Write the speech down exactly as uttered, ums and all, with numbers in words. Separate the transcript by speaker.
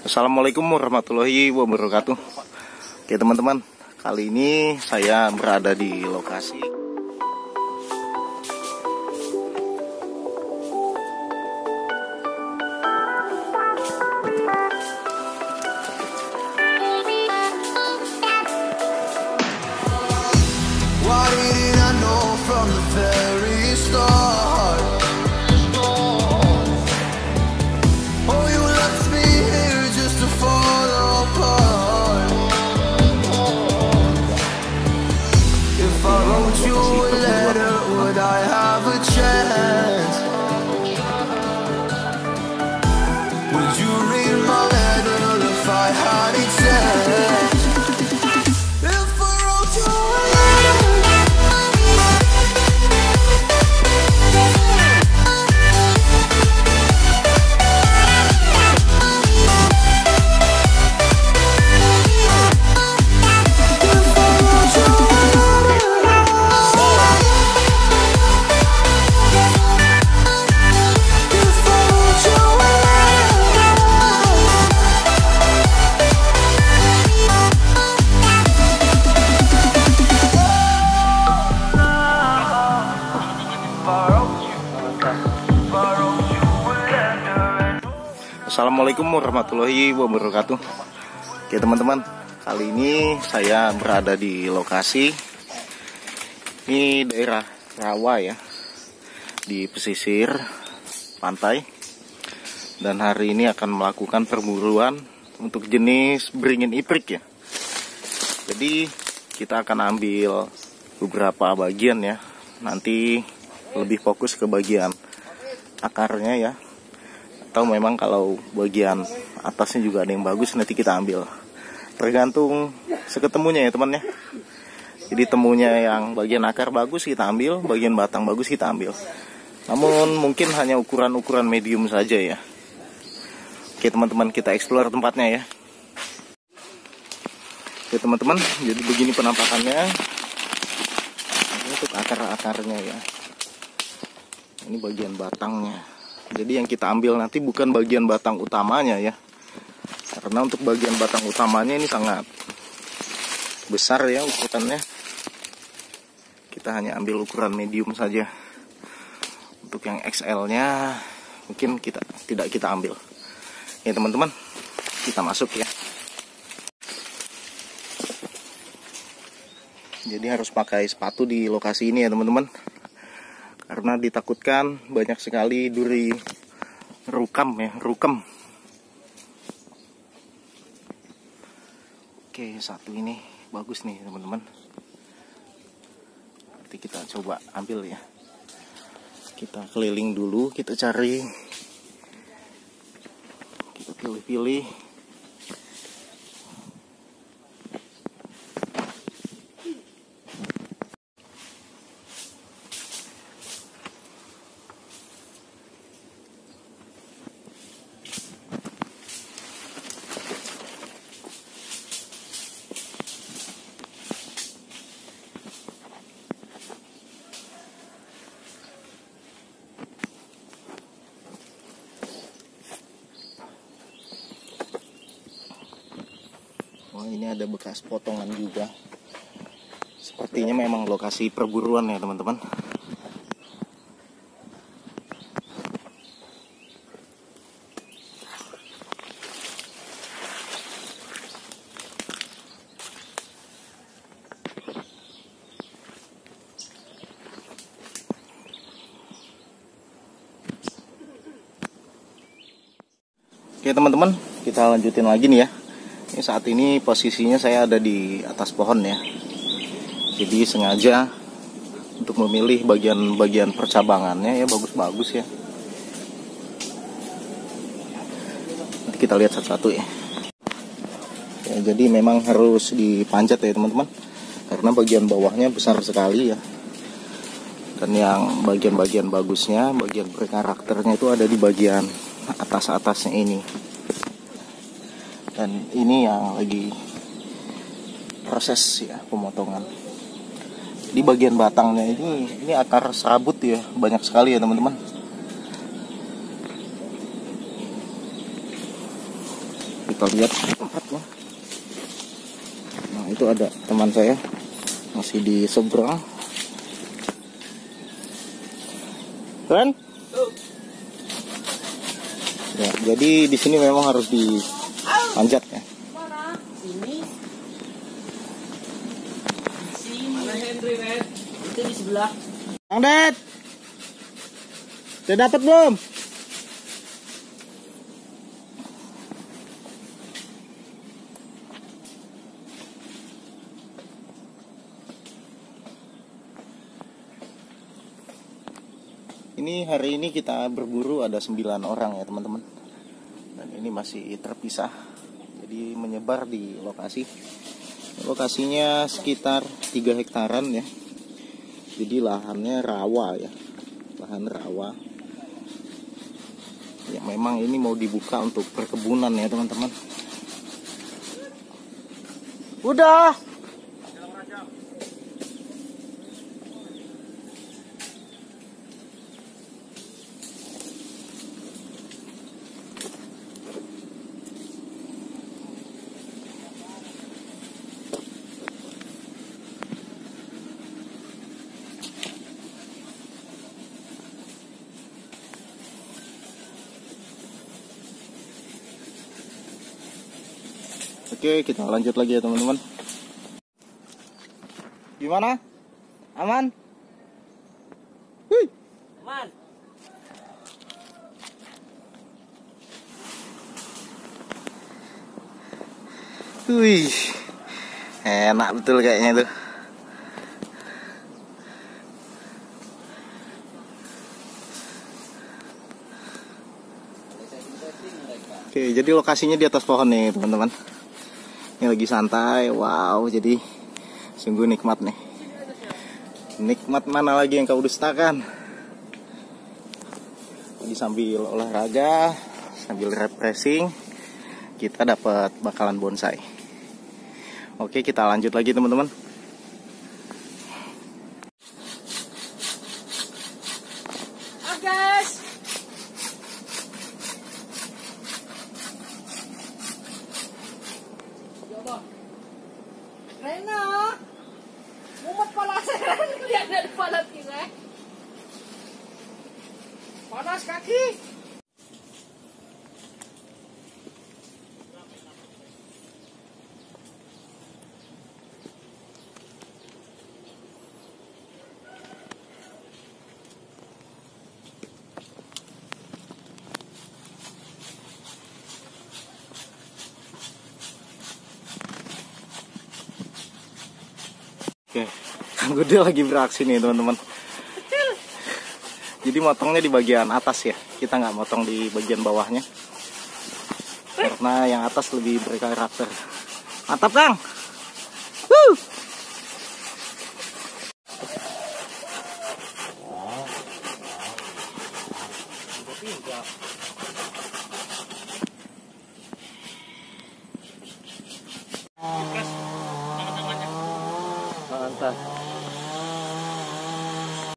Speaker 1: Assalamualaikum warahmatullahi wabarakatuh. Oke teman-teman, kali ini saya berada di lokasi Assalamualaikum warahmatullahi wabarakatuh. Oke teman-teman, kali ini saya berada di lokasi ini daerah rawa ya, di pesisir pantai, dan hari ini akan melakukan perburuan untuk jenis beringin iprik ya. Jadi kita akan ambil beberapa bagian ya, nanti lebih fokus ke bagian akarnya ya, atau memang kalau bagian atasnya juga ada yang bagus nanti kita ambil, tergantung seketemunya ya teman ya. Jadi temunya yang bagian akar bagus kita ambil, bagian batang bagus kita ambil, namun mungkin hanya ukuran-ukuran medium saja ya. Oke teman-teman, kita explore tempatnya ya. Oke teman-teman, jadi begini penampakannya. Ini untuk akar-akarnya ya, ini bagian batangnya. Jadi yang kita ambil nanti bukan bagian batang utamanya ya, karena untuk bagian batang utamanya ini sangat besar ya ukurannya. Kita hanya ambil ukuran medium saja. Untuk yang X L-nya mungkin kita tidak kita ambil. Ya teman-teman, kita masuk ya. Jadi harus pakai sepatu di lokasi ini ya teman-teman, karena ditakutkan banyak sekali duri rukam ya, rukem. Oke, satu ini bagus nih teman-teman. Nanti kita coba ambil ya. Kita keliling dulu, kita cari, kita pilih-pilih. Oh, ini ada bekas potongan juga. Sepertinya memang lokasi perburuan ya teman-teman. Oke teman-teman, kita lanjutin lagi nih ya. Ini saat ini posisinya saya ada di atas pohon ya. Jadi sengaja untuk memilih bagian-bagian percabangannya ya, bagus-bagus ya. Nanti kita lihat satu-satu ya. Ya. Jadi memang harus dipanjat ya teman-teman, karena bagian bawahnya besar sekali ya. Dan yang bagian-bagian bagusnya, bagian berkarakternya itu ada di bagian atas-atasnya ini. Dan ini yang lagi proses ya pemotongan. Di bagian batangnya ini ini akar serabut ya, banyak sekali ya teman-teman. Kita lihat tempatnya. Nah, itu ada teman saya masih di seberang. Kan? Ya, jadi di sini memang harus dipanjat ya.
Speaker 2: Mana? Sini. Sini. Mana Henry, Red? Itu di sebelah.
Speaker 1: Bang Det, udah dapat belum? Ini hari ini kita berburu ada sembilan orang ya teman-teman. Dan ini masih terpisah. Jadi menyebar di lokasi. Lokasinya sekitar tiga hektaran ya. Jadi lahannya rawa ya. Lahan rawa. Ya memang ini mau dibuka untuk perkebunan ya teman-teman. Udah. Oke, kita lanjut lagi ya teman-teman. Gimana? Aman? Wih.
Speaker 2: Aman.
Speaker 1: Wih. Enak betul kayaknya tuh. Oke, jadi lokasinya di atas pohon nih teman-teman. Ini lagi santai, wow, jadi sungguh nikmat nih. Nikmat mana lagi yang kau dustakan? Jadi sambil olahraga, sambil refreshing, kita dapat bakalan bonsai. Oke, kita lanjut lagi teman-teman.
Speaker 2: Ah, guys. Rena, mumet pala saya lihat dari pala kita. Panas kaki.
Speaker 1: Oke, Kang Gude lagi beraksi nih teman-teman. Jadi motongnya di bagian atas ya, kita nggak motong di bagian bawahnya, karena yang atas lebih berkarakter. Mantap Kang.